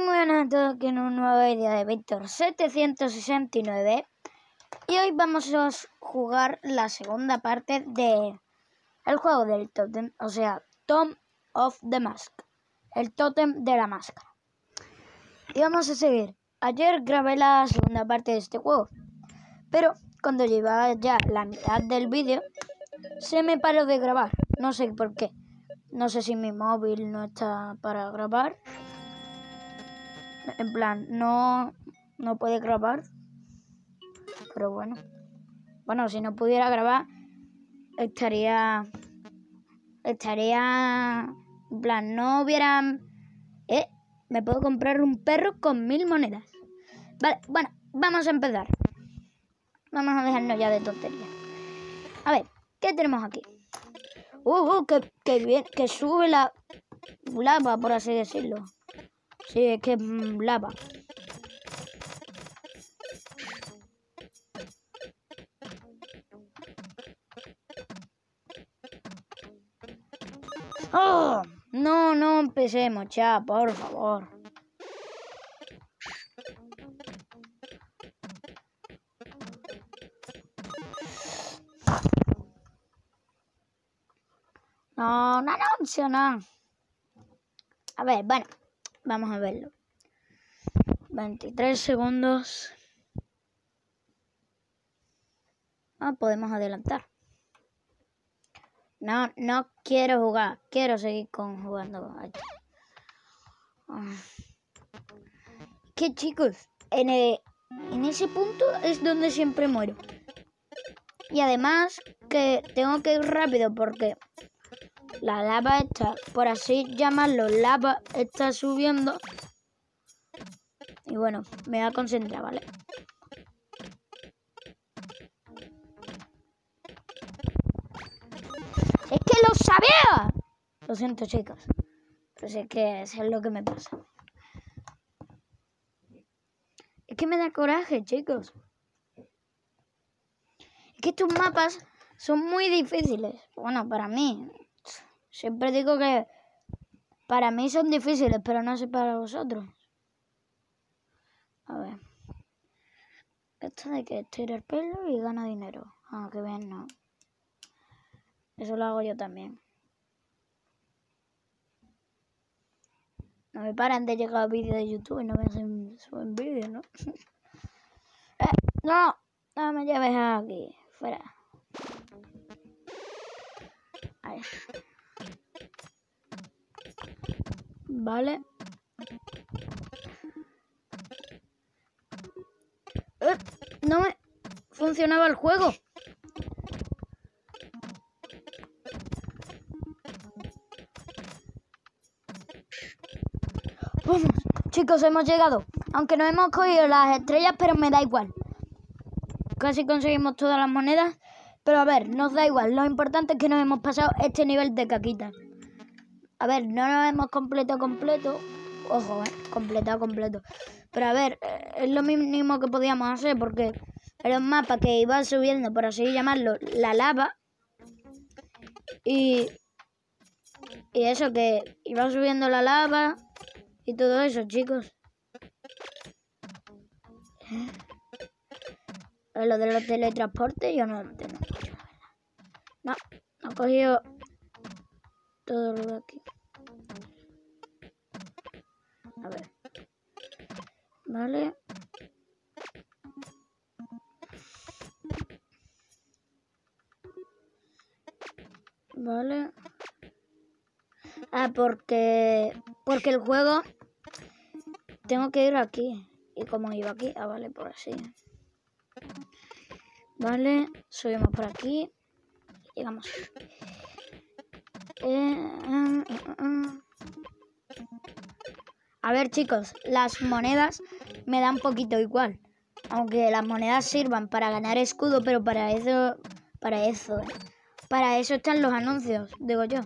muy buenas a todos aquí en un nuevo vídeo de Víctor 769 y hoy vamos a jugar la segunda parte de el juego del tótem, o sea, Tomb of the Mask, el tótem de la máscara. Y vamos a seguir. Ayer grabé la segunda parte de este juego, pero cuando llevaba ya la mitad del vídeo se me paró de grabar, no sé por qué. No sé si mi móvil no está para grabar. En plan, no puede grabar. Pero bueno. Bueno, si no pudiera grabar, estaría... En plan, no hubiera... me puedo comprar un perro con 1000 monedas. Vale, bueno, vamos a empezar. Vamos a dejarnos ya de tonterías. A ver, ¿qué tenemos aquí? Que bien, que sube la lava, por así decirlo. Sí, es que es lava. ¡Oh! No empecemos ya, por favor. No funciona. A ver, bueno, vamos a verlo. 23 segundos. Podemos adelantar. No quiero jugar. Quiero seguir jugando. ¿Qué, chicos? En ese punto es donde siempre muero. Y además que tengo que ir rápido porque la lava está, por así llamarlo, lava está subiendo. Y bueno, me voy a concentrar, ¿vale? ¡Es que lo sabía! Lo siento, chicos. Pero sé que es lo que me pasa. Es que me da coraje, chicos. Es que estos mapas son muy difíciles. Bueno, para mí. Siempre digo que para mí son difíciles, pero no sé para vosotros. A ver. Esto de que estira el pelo y gana dinero. Qué bien, no. Eso lo hago yo también. No me paran de llegar vídeos de YouTube y no me suben vídeos, ¿no? No me lleves aquí. Fuera. Ahí. Vale. No me funcionaba el juego. Vamos, chicos, hemos llegado. Aunque no hemos cogido las estrellas, pero me da igual. Casi conseguimos todas las monedas. Pero a ver, nos da igual. Lo importante es que nos hemos pasado este nivel de caquita. A ver, no nos hemos completo. Ojo, completo. Pero a ver, es lo mínimo que podíamos hacer porque era un mapa que iba subiendo, por así llamarlo, la lava. Y eso, que iba subiendo la lava y todo eso, chicos. Lo de los teletransportes yo no entiendo mucho, la verdad. No he cogido todo lo de aquí. A ver. Vale. Vale. Porque el juego tengo que ir aquí. Y como iba aquí, vale, por así. Vale, subimos por aquí. Llegamos. A ver, chicos, las monedas me dan un poquito igual. Aunque las monedas sirvan para ganar escudo, pero para eso están los anuncios, digo yo.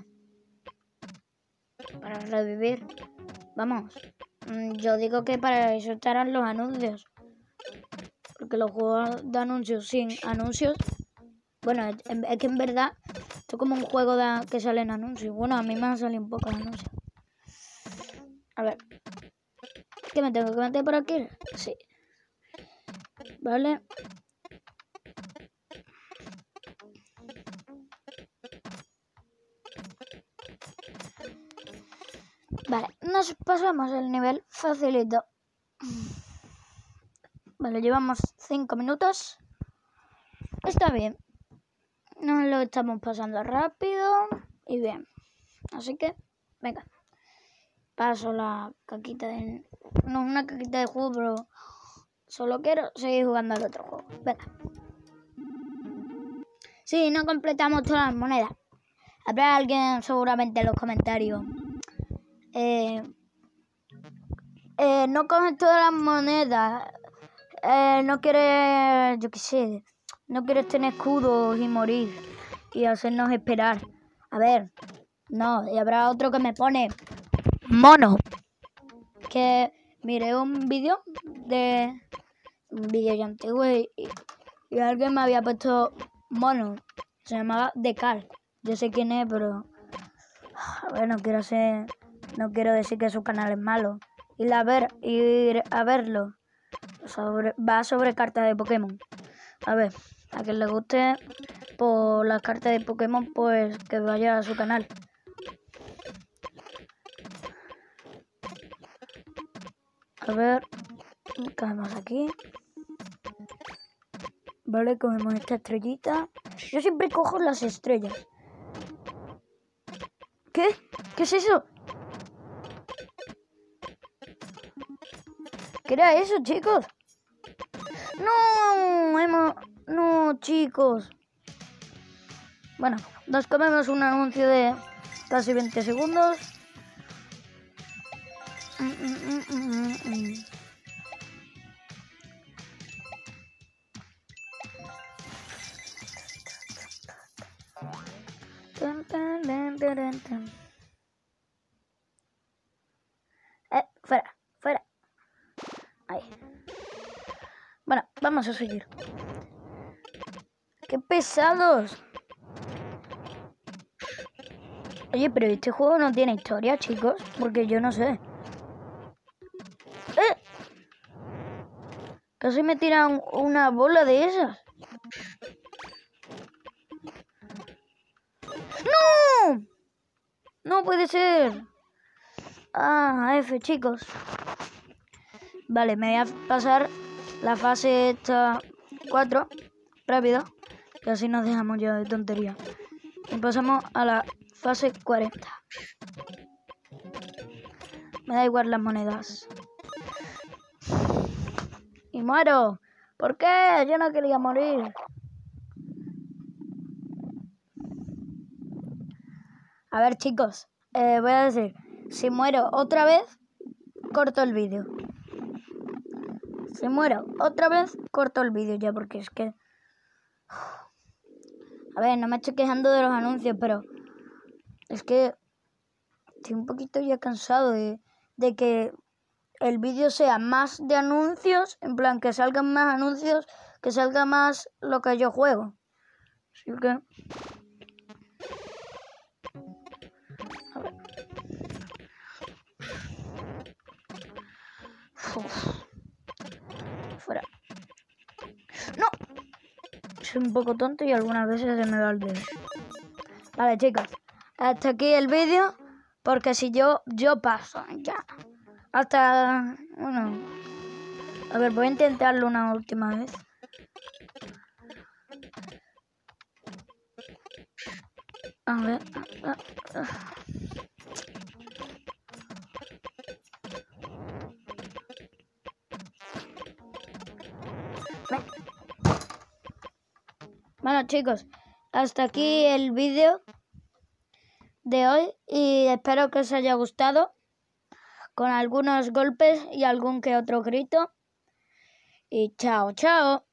Para revivir. Vamos. Yo digo que para eso estarán los anuncios. Porque los juegos de anuncios sin anuncios... Bueno, es que en verdad esto es como un juego que salen anuncios. Bueno, a mí me han salido un poco de anuncios. A ver. que me tengo que meter por aquí. Sí. Vale. Vale, nos pasamos el nivel facilito. Vale, llevamos 5 minutos. Está bien. Nos lo estamos pasando rápido y bien. Así que, venga. Paso la caquita de... No, una caquita de juego, pero solo quiero seguir jugando al otro juego. Venga. Sí, no completamos todas las monedas. Habrá alguien seguramente en los comentarios. No coges todas las monedas. No quieres, yo qué sé, no quieres tener escudos y morir y hacernos esperar. A ver, no, y habrá otro que me pone mono. Que miré un vídeo ya antiguo y alguien me había puesto mono. Se llamaba Decal. Yo sé quién es, pero a ver, no quiero decir que su canal es malo. Ir a verlo. Va sobre cartas de Pokémon. A ver, a quien le guste por las cartas de Pokémon, pues que vaya a su canal. A ver, caemos aquí. Vale, cogemos esta estrellita. Yo siempre cojo las estrellas. ¿Qué? ¿Qué es eso? ¿Qué era eso, chicos? No, chicos. Bueno, nos comemos un anuncio de casi 20 segundos. Fuera. Ahí. Bueno, vamos a seguir. ¡Qué pesados! Oye, pero este juego no tiene historia, chicos, porque yo no sé. Casi me tiran una bola de esas. ¡No! No puede ser. F, chicos. Vale, me voy a pasar la fase esta 4 rápido, que así nos dejamos ya de tontería. Y pasamos a la fase 40. Me da igual las monedas. Y muero. ¿Por qué? Yo no quería morir. A ver, chicos, voy a decir, si muero otra vez, corto el vídeo. Si muero otra vez, corto el vídeo ya, porque es que... A ver, no me estoy quejando de los anuncios, pero es que estoy un poquito ya cansado de que el vídeo sea más de anuncios, en plan que salgan más anuncios, que salga más lo que yo juego. Así que... A ver. Fuera. ¡No! Soy un poco tonto y algunas veces se me va el dedo. Vale, chicos. Hasta aquí el vídeo. Porque si yo paso ya. Hasta... Bueno. A ver, voy a intentarlo una última vez. A ver. Bueno, chicos, hasta aquí el vídeo de hoy y espero que os haya gustado, con algunos golpes y algún que otro grito. Y chao, chao.